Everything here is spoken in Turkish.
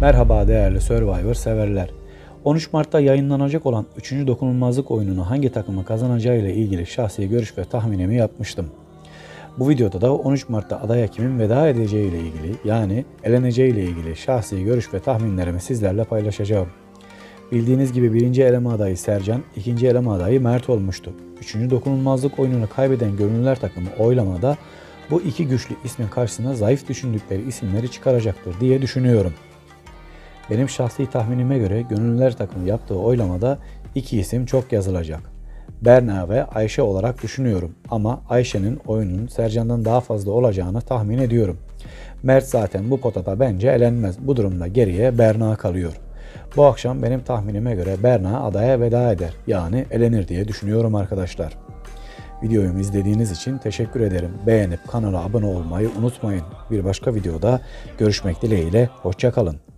Merhaba değerli Survivor severler. 13 Mart'ta yayınlanacak olan 3. dokunulmazlık oyununu hangi takımın kazanacağı ile ilgili şahsi görüş ve tahminimi yapmıştım. Bu videoda da 13 Mart'ta adaya kimin veda edeceği ile ilgili, yani eleneceği ile ilgili şahsi görüş ve tahminlerimi sizlerle paylaşacağım. Bildiğiniz gibi birinci eleme adayı Sercan, ikinci eleme adayı Mert olmuştu. 3. dokunulmazlık oyununu kaybeden Gönüllüler takımı oylamada bu iki güçlü ismin karşısına zayıf düşündükleri isimleri çıkaracaktır diye düşünüyorum. Benim şahsi tahminime göre Gönüllüler takımı yaptığı oylamada iki isim çok yazılacak. Berna ve Ayşe olarak düşünüyorum ama Ayşe'nin oyunun Sercan'dan daha fazla olacağını tahmin ediyorum. Mert zaten bu potada bence elenmez. Bu durumda geriye Berna kalıyor. Bu akşam benim tahminime göre Berna adaya veda eder, yani elenir diye düşünüyorum arkadaşlar. Videomu izlediğiniz için teşekkür ederim. Beğenip kanala abone olmayı unutmayın. Bir başka videoda görüşmek dileğiyle. Hoşça kalın.